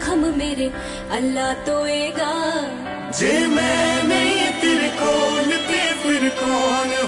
जख्म मेरे अल्लाह धोएगा। जे मैं नहीं तेरे कोल ते फिर कौन